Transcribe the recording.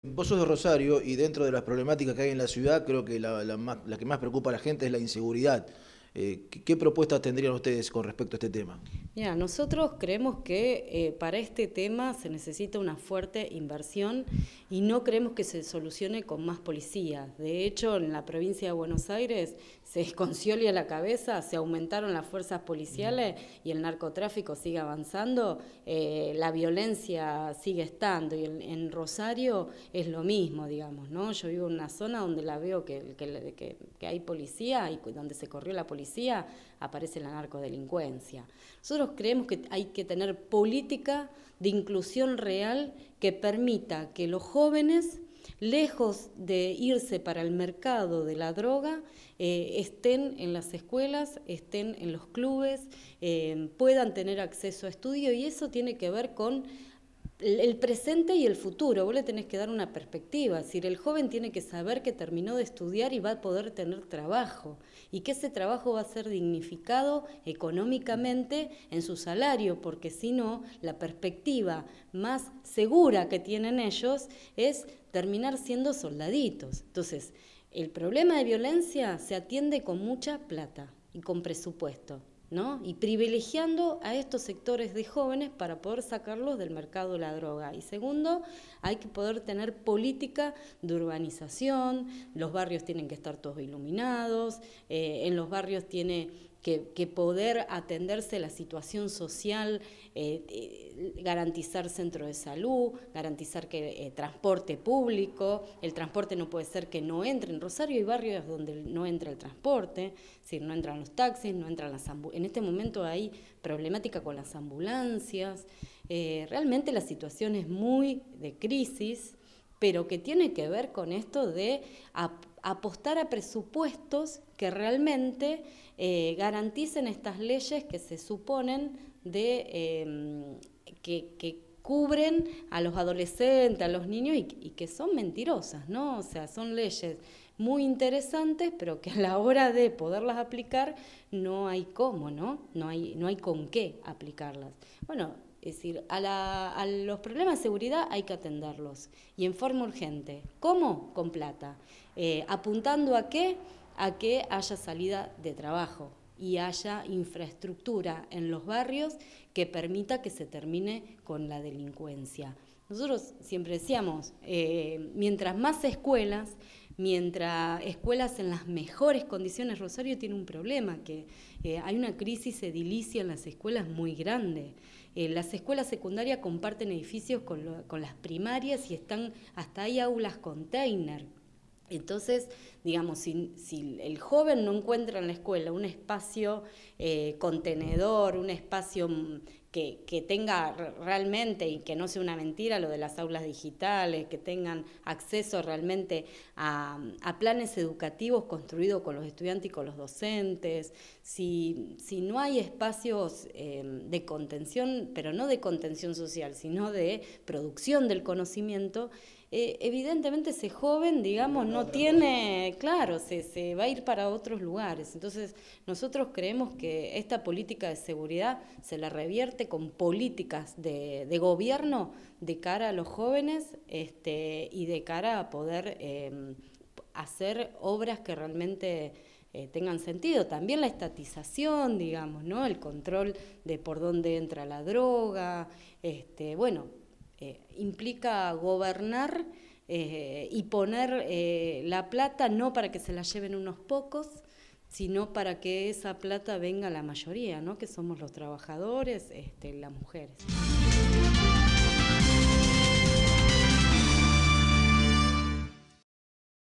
Vos sos de Rosario y dentro de las problemáticas que hay en la ciudad, creo que la que más preocupa a la gente es la inseguridad. ¿Qué propuestas tendrían ustedes con respecto a este tema? Mira, nosotros creemos que para este tema se necesita una fuerte inversión y no creemos que se solucione con más policías. De hecho, en la provincia de Buenos Aires se con Scioli a la cabeza, se aumentaron las fuerzas policiales y el narcotráfico sigue avanzando, la violencia sigue estando y en Rosario es lo mismo, digamos, ¿no? Yo vivo en una zona donde la veo que hay policía y donde se corrió la policía aparece la narcodelincuencia. Nosotros creemos que hay que tener política de inclusión real que permita que los jóvenes, lejos de irse para el mercado de la droga, estén en las escuelas, estén en los clubes, puedan tener acceso a estudio, y eso tiene que ver con el presente y el futuro. Vos le tenés que dar una perspectiva, es decir, el joven tiene que saber que terminó de estudiar y va a poder tener trabajo, y que ese trabajo va a ser dignificado económicamente en su salario, porque si no, la perspectiva más segura que tienen ellos es terminar siendo soldaditos. Entonces, el problema de violencia se atiende con mucha plata y con presupuesto, ¿no? Y privilegiando a estos sectores de jóvenes para poder sacarlos del mercado de la droga. Y segundo, hay que poder tener política de urbanización, los barrios tienen que estar todos iluminados, en los barrios tiene que poder atenderse la situación social, garantizar centro de salud, garantizar que transporte público. El transporte no puede ser que no entre. En Rosario hay barrios donde no entra el transporte, es decir, no entran los taxis, no entran las ambulancias. En este momento hay problemática con las ambulancias. Realmente la situación es muy de crisis, pero que tiene que ver con esto de apostar a presupuestos que realmente garanticen estas leyes que se suponen que cubren a los adolescentes, a los niños, y que son mentirosas, ¿no? O sea, son leyes muy interesantes, pero que a la hora de poderlas aplicar no hay cómo, ¿no? No hay con qué aplicarlas. Bueno, es decir, a los problemas de seguridad hay que atenderlos, y en forma urgente. ¿Cómo? Con plata. ¿Apuntando a qué? A que haya salida de trabajo y haya infraestructura en los barrios que permita que se termine con la delincuencia. Nosotros siempre decíamos, mientras más escuelas, mientras escuelas en las mejores condiciones, Rosario tiene un problema, que hay una crisis edilicia en las escuelas muy grande. Las escuelas secundarias comparten edificios con las primarias y están hasta hay aulas container. Entonces, digamos, si el joven no encuentra en la escuela un espacio contenedor, un espacio que tenga realmente, y que no sea una mentira lo de las aulas digitales, que tengan acceso realmente a planes educativos construidos con los estudiantes y con los docentes, si no hay espacios de contención, pero no de contención social, sino de producción del conocimiento, evidentemente ese joven, digamos, no tiene, claro, se va a ir para otros lugares. Entonces, nosotros creemos que esta política de seguridad se la revierte con políticas de gobierno de cara a los jóvenes, y de cara a poder hacer obras que realmente tengan sentido. También la estatización, digamos, ¿no? El control de por dónde entra la droga, implica gobernar y poner la plata no para que se la lleven unos pocos, sino para que esa plata venga a la mayoría, ¿no? Que somos los trabajadores, las mujeres.